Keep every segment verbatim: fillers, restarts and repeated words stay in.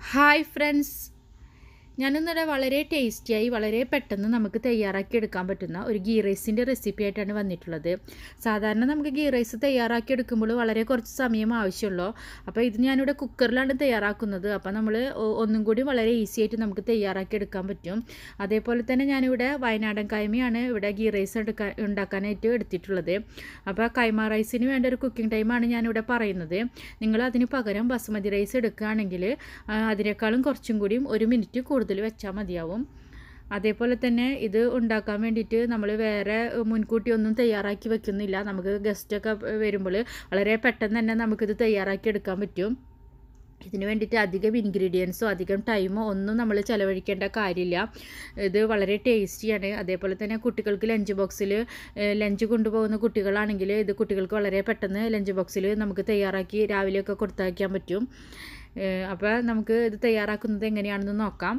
Hi friends, ഞാനിന്നിവിടെ വളരെ ടേസ്റ്റിയായി വളരെ പെട്ടെന്ന് നമുക്ക് തയ്യാറാക്കി എടുക്കാൻ പറ്റുന്ന ഒരു ഗീ റൈസിൻ്റെ റെസിപ്പി ആയിട്ടാണ് വന്നിട്ടുള്ളത്. സാധാരണ നമുക്ക് ഗീ റൈസ് തയ്യാറാക്കി എടുക്കുമ്പോൾ വളരെ കുറച്ച് സമയം ആവശ്യമുള്ളൂ. അപ്പോൾ ഇത് ഞാനിവിടെ കുക്കറിലാണ് തയ്യാറാക്കുന്നത്. അപ്പോൾ നമ്മൾ ഒന്നും കൂടി വളരെ ഈസി ആയിട്ട് നമുക്ക് തയ്യാറാക്കി എടുക്കാൻ പറ്റും. അതേപോലെ തന്നെ ഞാനിവിടെ വയനാടൻ കൈമയാണ് ഇവിടെ ഗീ റൈസ് എടുക്കാൻ ഉണ്ടാക്കാനായിട്ട് എടുത്തിട്ടുള്ളത്. അപ്പോൾ കൈമ റൈസിന് വേണ്ട ഒരു കുക്കിംഗ് ടൈമാണ് ഞാനിവിടെ പറയുന്നത്. നിങ്ങൾ അതിന് പകരം ബസുമതി റൈസ് എടുക്കുകയാണെങ്കിൽ അതിനേക്കാളും കുറച്ചും കൂടിയും ഒരു മിനിറ്റ് കൂടുതൽ വെച്ചാൽ മതിയാവും. അതേപോലെ തന്നെ ഇത് ഉണ്ടാക്കാൻ വേണ്ടിയിട്ട് നമ്മൾ വേറെ മുൻകൂട്ടി ഒന്നും തയ്യാറാക്കി വെക്കുന്നില്ല. നമുക്ക് ഗസ്റ്റൊക്കെ വരുമ്പോൾ വളരെ പെട്ടെന്ന് തന്നെ നമുക്കിത് തയ്യാറാക്കി എടുക്കാൻ പറ്റും. ഇതിന് വേണ്ടിയിട്ട് അധികം ഇൻഗ്രീഡിയൻസോ അധികം ടൈമോ ഒന്നും നമ്മൾ ചിലവഴിക്കേണ്ട കാര്യമില്ല. ഇത് വളരെ ടേസ്റ്റിയാണ്. അതേപോലെ തന്നെ കുട്ടികൾക്ക് ലഞ്ച് ബോക്സിൽ ലഞ്ച് കൊണ്ടുപോകുന്ന കുട്ടികളാണെങ്കിൽ ഇത് കുട്ടികൾക്ക് വളരെ പെട്ടെന്ന് ലഞ്ച് ബോക്സിൽ നമുക്ക് തയ്യാറാക്കി രാവിലെയൊക്കെ കൊടുത്തയക്കാൻ പറ്റും. അപ്പോൾ നമുക്ക് ഇത് തയ്യാറാക്കുന്നത് എങ്ങനെയാണെന്ന് നോക്കാം.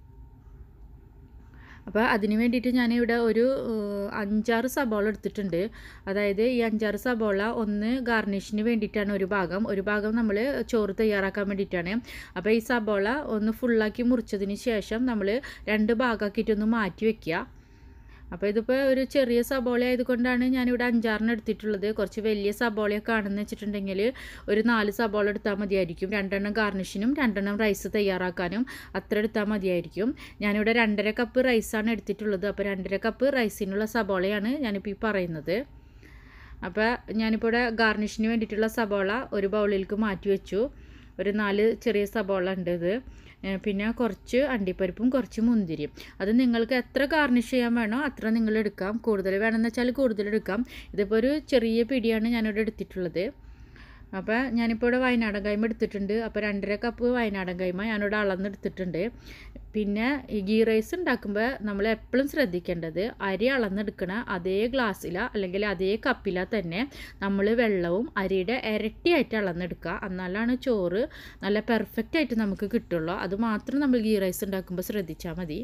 അപ്പോൾ അതിന് വേണ്ടിയിട്ട് ഞാനിവിടെ ഒരു അഞ്ചാറ് സബോള എടുത്തിട്ടുണ്ട്. അതായത് ഈ അഞ്ചാറ് സബോള ഒന്ന് ഗാർണിഷിന് വേണ്ടിയിട്ടാണ് ഒരു ഭാഗം, ഒരു ഭാഗം നമ്മൾ ചോറ് തയ്യാറാക്കാൻ വേണ്ടിയിട്ടാണ്. അപ്പോൾ ഈ സബോള ഒന്ന് ഫുള്ളാക്കി മുറിച്ചതിന് ശേഷം നമ്മൾ രണ്ട് ഭാഗമാക്കിയിട്ടൊന്ന് മാറ്റി വയ്ക്കുക. അപ്പോൾ ഇതിപ്പോൾ ഒരു ചെറിയ സബോള ആയതുകൊണ്ടാണ് ഞാനിവിടെ അഞ്ചാറിന് എടുത്തിട്ടുള്ളത്. കുറച്ച് വലിയ സബോളയൊക്കെ ആണെന്ന് വെച്ചിട്ടുണ്ടെങ്കിൽ ഒരു നാല് സബോള എടുത്താൽ മതിയായിരിക്കും. രണ്ടെണ്ണം ഗാർണിഷിനും രണ്ടെണ്ണം റൈസ് തയ്യാറാക്കാനും അത്ര എടുത്താൽ മതിയായിരിക്കും. ഞാനിവിടെ രണ്ടര കപ്പ് റൈസാണ് എടുത്തിട്ടുള്ളത്. അപ്പോൾ രണ്ടര കപ്പ് റൈസിനുള്ള സബോളയാണ് ഞാനിപ്പോൾ ഈ പറയുന്നത്. അപ്പോൾ ഞാനിപ്പോൾ ഇവിടെ ഗാർണിഷിന് വേണ്ടിയിട്ടുള്ള സബോള ഒരു ബൗളിലേക്ക് മാറ്റി വെച്ചു. ഒരു നാല് ചെറിയ സബോള ഉണ്ട് ഇത്. പിന്നെ കുറച്ച് അണ്ടിപ്പരിപ്പും കുറച്ച് മുന്തിരിയും. അത് നിങ്ങൾക്ക് എത്ര ഗാർണിഷ് ചെയ്യാൻ വേണോ അത്ര നിങ്ങൾ എടുക്കാം. കൂടുതൽ വേണമെന്ന് വെച്ചാൽ കൂടുതൽ എടുക്കാം. ഇതിപ്പോൾ ഒരു ചെറിയ പിടിയാണ് ഞാനിവിടെ എടുത്തിട്ടുള്ളത്. അപ്പോൾ ഞാനിപ്പോൾ ഇവിടെ വയനാടൻ കൈമ എടുത്തിട്ടുണ്ട്. അപ്പോൾ രണ്ടര കപ്പ് വയനാടൻ കൈമ ഞാനിവിടെ അളന്നെടുത്തിട്ടുണ്ട്. പിന്നെ ഈ ഗീ റൈസ് ഉണ്ടാക്കുമ്പോൾ നമ്മൾ എപ്പോഴും ശ്രദ്ധിക്കേണ്ടത് അരി അളന്നെടുക്കണ അതേ ഗ്ലാസ്സില അല്ലെങ്കിൽ അതേ കപ്പില തന്നെ നമ്മൾ വെള്ളവും അരിയുടെ ഇരട്ടിയായിട്ട് അളന്നെടുക്കുക. എന്നാലാണ് ചോറ് നല്ല പെർഫെക്റ്റ് ആയിട്ട് നമുക്ക് കിട്ടുള്ളൂ. അത് മാത്രം നമ്മൾ ഗീ റൈസ് ഉണ്ടാക്കുമ്പോൾ ശ്രദ്ധിച്ചാൽ മതി.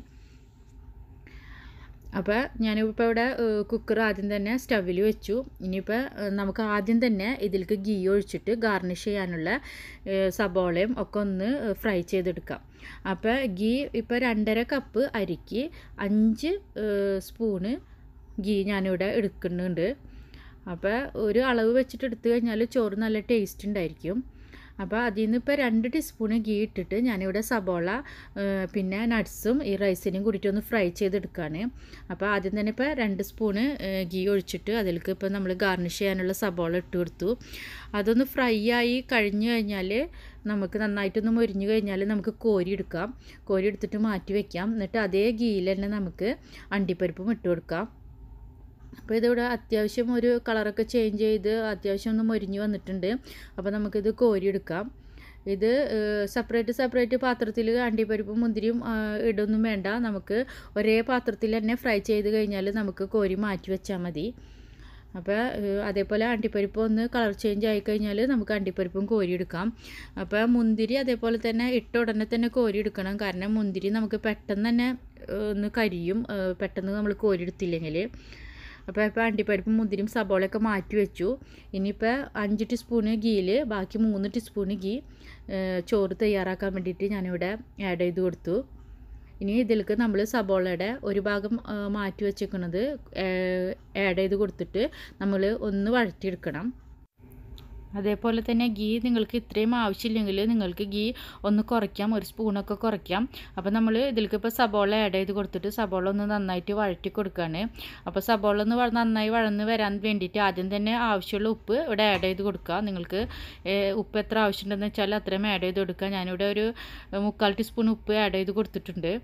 അപ്പോൾ ഞാനിപ്പോൾ ഇവിടെ കുക്കർ ആദ്യം തന്നെ സ്റ്റവിൽ വെച്ചു. ഇനിയിപ്പോൾ നമുക്ക് ആദ്യം തന്നെ ഇതിലേക്ക് ഗീ ഒഴിച്ചിട്ട് ഗാർണിഷ് ചെയ്യാനുള്ള സബോളയും ഒക്കെ ഒന്ന് ഫ്രൈ ചെയ്തെടുക്കാം. അപ്പോൾ ഗീ ഇപ്പോൾ രണ്ടര കപ്പ് അരിക്ക് അഞ്ച് സ്പൂണ് ഗീ ഞാനിവിടെ എടുക്കുന്നുണ്ട്. അപ്പോൾ ഒരു അളവ് വെച്ചിട്ട് എടുത്തു കഴിഞ്ഞാൽ ചോറ് നല്ല ടേസ്റ്റ് ഉണ്ടായിരിക്കും. അപ്പോൾ അതിൽ നിന്ന് ഇപ്പോൾ രണ്ട് ടീസ്പൂണ് ഗീ ഇട്ടിട്ട് ഞാനിവിടെ സബോള പിന്നെ നട്ട്സും ഈ റൈസിനും കൂടിയിട്ട് ഒന്ന് ഫ്രൈ ചെയ്തെടുക്കുകയാണ്. അപ്പോൾ ആദ്യം തന്നെ ഇപ്പോൾ രണ്ട് സ്പൂണ് ഗീ ഒഴിച്ചിട്ട് അതിലേക്ക് ഇപ്പോൾ നമ്മൾ ഗാർണിഷ് ചെയ്യാനുള്ള സബോള ഇട്ട് കൊടുത്തു. അതൊന്ന് ഫ്രൈ ആയി കഴിഞ്ഞ് കഴിഞ്ഞാൽ നമുക്ക് നന്നായിട്ടൊന്ന് മൊരിഞ്ഞു കഴിഞ്ഞാൽ നമുക്ക് കോരി എടുക്കാം. കോരി എടുത്തിട്ട് മാറ്റി വയ്ക്കാം. എന്നിട്ട് അതേ ഗീയിൽ തന്നെ നമുക്ക് അണ്ടിപ്പരിപ്പും ഇട്ട് കൊടുക്കാം. അപ്പോൾ ഇതിവിടെ അത്യാവശ്യം ഒരു കളറൊക്കെ ചേഞ്ച് ചെയ്ത് അത്യാവശ്യം ഒന്ന് മൊരിഞ്ഞ് വന്നിട്ടുണ്ട്. അപ്പോൾ നമുക്കിത് കോരിയെടുക്കാം. ഇത് സെപ്പറേറ്റ് സെപ്പറേറ്റ് പാത്രത്തിൽ അണ്ടിപ്പരിപ്പും മുന്തിരിയും ഇടൊന്നും വേണ്ട. നമുക്ക് ഒരേ പാത്രത്തിൽ തന്നെ ഫ്രൈ ചെയ്ത് കഴിഞ്ഞാൽ നമുക്ക് കോരി മാറ്റി വെച്ചാൽ മതി. അപ്പോൾ അതേപോലെ അണ്ടിപ്പരിപ്പ് ഒന്ന് കളർ ചേഞ്ച് ആയിക്കഴിഞ്ഞാൽ നമുക്ക് അണ്ടിപ്പരിപ്പും കോരിയെടുക്കാം. അപ്പോൾ മുന്തിരി അതേപോലെ തന്നെ ഇട്ട ഉടനെ തന്നെ കോരിയെടുക്കണം. കാരണം മുന്തിരി നമുക്ക് പെട്ടെന്ന് തന്നെ ഒന്ന് കരിയും പെട്ടെന്ന് നമ്മൾ കോരിയെടുത്തില്ലെങ്കിൽ. അപ്പോൾ ഇപ്പോൾ അണ്ടിപ്പരിപ്പും മുന്തിരിയും സബോളയൊക്കെ മാറ്റി വെച്ചു. ഇനിയിപ്പോൾ അഞ്ച് ടീസ്പൂണ് ഗീയിൽ ബാക്കി മൂന്ന് ടീസ്പൂണ് ഗീ ചോറ് തയ്യാറാക്കാൻ വേണ്ടിയിട്ട് ഞാനിവിടെ ആഡ് ചെയ്ത് കൊടുത്തു. ഇനി ഇതിലേക്ക് നമ്മൾ സബോളയുടെ ഒരു ഭാഗം മാറ്റി വെച്ചേക്കുന്നത് ആഡ് ചെയ്ത് കൊടുത്തിട്ട് നമ്മൾ ഒന്ന് വഴറ്റിയെടുക്കണം. അതേപോലെ തന്നെ ഗീ നിങ്ങൾക്ക് ഇത്രയും ആവശ്യമില്ലെങ്കിൽ നിങ്ങൾക്ക് ഗീ ഒന്ന് കുറയ്ക്കാം, ഒരു സ്പൂണൊക്കെ കുറയ്ക്കാം. അപ്പോൾ നമ്മൾ ഇതിലേക്ക് ഇപ്പോൾ സബോള ആഡ് ചെയ്ത് കൊടുത്തിട്ട് സബോള ഒന്ന് നന്നായിട്ട് വഴറ്റി കൊടുക്കുകയാണ്. അപ്പോൾ സബോള ഒന്ന് നന്നായി വഴന്ന് വരാൻ വേണ്ടിയിട്ട് ആദ്യം തന്നെ ആവശ്യമുള്ള ഉപ്പ് ഇവിടെ ആഡ് ചെയ്ത് കൊടുക്കുക. നിങ്ങൾക്ക് ഉപ്പ് എത്ര ആവശ്യമുണ്ടെന്ന് വെച്ചാൽ അത്രയും ആഡ് ചെയ്ത് കൊടുക്കുക. ഞാനിവിടെ ഒരു മുക്കാൽ ടീസ്പൂൺ ഉപ്പ് ആഡ് ചെയ്ത് കൊടുത്തിട്ടുണ്ട്.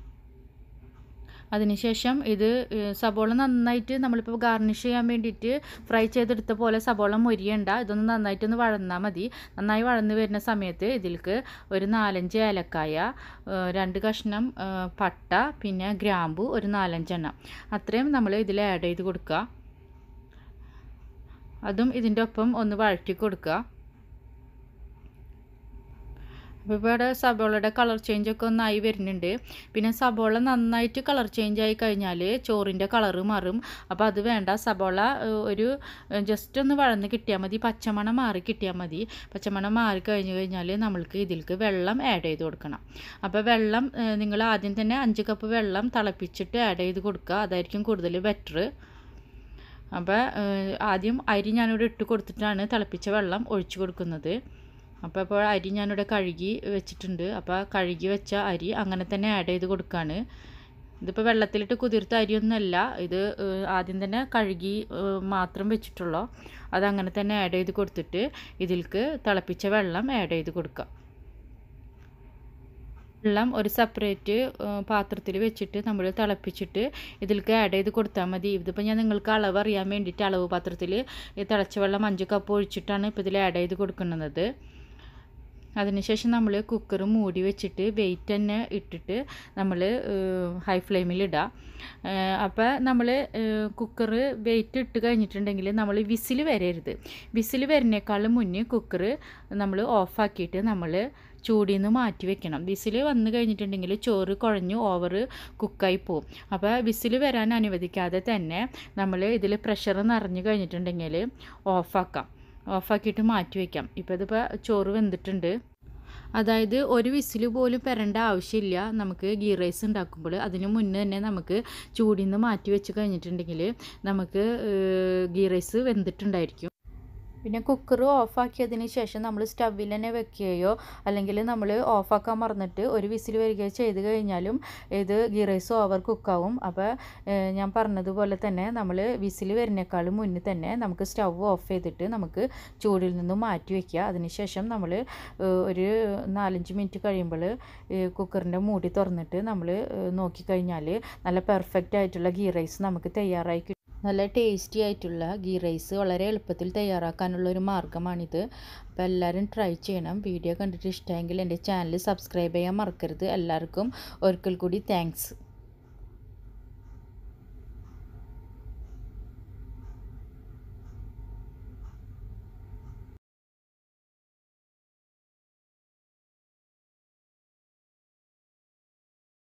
അതിനുശേഷം ഇത് സബോള നന്നായിട്ട് നമ്മളിപ്പോൾ ഗാർണിഷ് ചെയ്യാൻ വേണ്ടിയിട്ട് ഫ്രൈ ചെയ്തെടുത്ത പോലെ സബോള മൊരിയണ്ട. ഇതൊന്ന് നന്നായിട്ടൊന്ന് വഴന്നാൽ മതി. നന്നായി വഴന്ന് വരുന്ന സമയത്ത് ഇതിലേക്ക് ഒരു നാലഞ്ച് ഏലക്കായ, രണ്ട് കഷ്ണം പട്ട, പിന്നെ ഗ്രാമ്പു ഒരു നാലഞ്ചെണ്ണം അത്രയും നമ്മൾ ഇതിൽ ആഡ് ചെയ്ത് കൊടുക്കുക. അതും ഇതിൻ്റെ ഒപ്പം ഒന്ന് വഴറ്റി കൊടുക്കുക. അപ്പോൾ ഇവിടെ സബോളയുടെ കളർ ചേഞ്ചൊക്കെ ഒന്നായി വരുന്നുണ്ട്. പിന്നെ സബോള നന്നായിട്ട് കളർ ചേഞ്ച് ആയി കഴിഞ്ഞാൽ ചോറിൻ്റെ കളറ് മാറും. അപ്പോൾ അത് വേണ്ട. സബോള ഒരു ജസ്റ്റ് ഒന്ന് വഴന്ന് കിട്ടിയാൽ മതി, പച്ചമണം മാറി കിട്ടിയാൽ മതി. പച്ചമണം മാറി കഴിഞ്ഞ് കഴിഞ്ഞാൽ നമ്മൾക്ക് ഇതിലേക്ക് വെള്ളം ആഡ് ചെയ്ത് കൊടുക്കണം. അപ്പോൾ വെള്ളം നിങ്ങൾ ആദ്യം തന്നെ അഞ്ച് കപ്പ് വെള്ളം തിളപ്പിച്ചിട്ട് ആഡ് ചെയ്ത് കൊടുക്കുക, അതായിരിക്കും കൂടുതൽ ബെറ്റർ. അപ്പോൾ ആദ്യം അരി ഞാനിവിടെ ഇട്ട് കൊടുത്തിട്ടാണ് തിളപ്പിച്ച വെള്ളം ഒഴിച്ചു കൊടുക്കുന്നത്. അപ്പോൾ ഇപ്പോൾ അരി ഞാനിവിടെ കഴുകി വെച്ചിട്ടുണ്ട്. അപ്പോൾ കഴുകി വെച്ച അരി അങ്ങനെ തന്നെ ആഡ് ചെയ്ത് കൊടുക്കുകയാണ്. ഇതിപ്പോൾ വെള്ളത്തിലിട്ട് കുതിർത്ത അരിയൊന്നുമല്ല, ഇത് ആദ്യം തന്നെ കഴുകി മാത്രം വെച്ചിട്ടുള്ളൂ. അതങ്ങനെ തന്നെ ആഡ് ചെയ്ത് കൊടുത്തിട്ട് ഇതിലേക്ക് തിളപ്പിച്ച വെള്ളം ആഡ് ചെയ്ത് കൊടുക്കുക. വെള്ളം ഒരു സെപ്പറേറ്റ് പാത്രത്തിൽ വെച്ചിട്ട് നമ്മൾ തിളപ്പിച്ചിട്ട് ഇതിലേക്ക് ആഡ് ചെയ്ത് കൊടുത്താൽ മതി. ഇതിപ്പോൾ ഞാൻ നിങ്ങൾക്ക് അളവ് അറിയാൻ വേണ്ടിയിട്ട് അളവ് പാത്രത്തിൽ തിളച്ച വെള്ളം അഞ്ച് കപ്പ് ഒഴിച്ചിട്ടാണ് ഇപ്പോൾ ഇതിൽ ആഡ് ചെയ്ത് കൊടുക്കുന്നത്. അതിനുശേഷം നമ്മൾ കുക്കർ മൂടി വെച്ചിട്ട് വെയിറ്റ് തന്നെ ഇട്ടിട്ട് നമ്മൾ ഹൈ ഫ്ലെയിമിൽ ഇടുക. അപ്പോൾ നമ്മൾ കുക്കർ വെയിറ്റ് ഇട്ട് കഴിഞ്ഞിട്ടുണ്ടെങ്കിൽ നമ്മൾ വിസിൽ വരരുത്. വിസിൽ വരുന്നേക്കാളും മുന്നേ കുക്കർ നമ്മൾ ഓഫാക്കിയിട്ട് നമ്മൾ ചൂടിൽ നിന്ന് മാറ്റി വെക്കണം. വിസിൽ വന്നു കഴിഞ്ഞിട്ടുണ്ടെങ്കിൽ ചോറ് കുഴഞ്ഞ് ഓവർ കുക്കായി പോവും. അപ്പോൾ വിസിൽ വരാൻ അനുവദിക്കാതെ തന്നെ നമ്മൾ ഇതിൽ പ്രഷർ നിറഞ്ഞു കഴിഞ്ഞിട്ടുണ്ടെങ്കിൽ ഓഫാക്കാം. ഓഫാക്കിയിട്ട് മാറ്റി വയ്ക്കാം. ഇപ്പോൾ ഇതിപ്പോൾ ചോറ് വെന്തിട്ടുണ്ട്. അതായത് ഒരു വിസിൽ പോലും പെരേണ്ട ആവശ്യമില്ല നമുക്ക് ഗീ റൈസ് ഉണ്ടാക്കുമ്പോൾ. അതിന് മുന്നേ തന്നെ നമുക്ക് ചൂടിൽ നിന്ന് മാറ്റി വെച്ച് കഴിഞ്ഞിട്ടുണ്ടെങ്കിൽ നമുക്ക് ഗീ റൈസ് വെന്തിട്ടുണ്ടായിരിക്കും. പിന്നെ കുക്കർ ഓഫാക്കിയതിന് ശേഷം നമ്മൾ സ്റ്റവിൽ തന്നെ വെക്കുകയോ അല്ലെങ്കിൽ നമ്മൾ ഓഫാക്കാൻ മറന്നിട്ട് ഒരു വിസിൽ വരികയോ ചെയ്ത് കഴിഞ്ഞാലും ഇത് ഗീ റൈസ് ഓവർ കുക്കാവും. അപ്പോൾ ഞാൻ പറഞ്ഞതുപോലെ തന്നെ നമ്മൾ വിസിൽ വരുന്നേക്കാളും മുന്നേ തന്നെ നമുക്ക് സ്റ്റവ് ഓഫ് ചെയ്തിട്ട് നമുക്ക് ചൂടിൽ നിന്നും മാറ്റി വയ്ക്കുക. അതിനുശേഷം നമ്മൾ ഒരു നാലഞ്ച് മിനിറ്റ് കഴിയുമ്പോൾ കുക്കറിൻ്റെ മൂടി തുറന്നിട്ട് നമ്മൾ നോക്കിക്കഴിഞ്ഞാൽ നല്ല പെർഫെക്റ്റ് ആയിട്ടുള്ള ഗീ റൈസ് നമുക്ക് തയ്യാറായി കിട്ടും. നല്ല ടേസ്റ്റി ആയിട്ടുള്ള ഗീ റൈസ് വളരെ എളുപ്പത്തിൽ തയ്യാറാക്കാനുള്ള ഒരു മാർഗ്ഗമാണിത്. അപ്പോൾ എല്ലാവരും ട്രൈ ചെയ്യണം. വീഡിയോ കണ്ടിട്ട് ഇഷ്ടമെങ്കിൽ എൻ്റെ ചാനൽ സബ്സ്ക്രൈബ് ചെയ്യാൻ മറക്കരുത്. എല്ലാവർക്കും ഒരിക്കൽ കൂടി താങ്ക്സ്.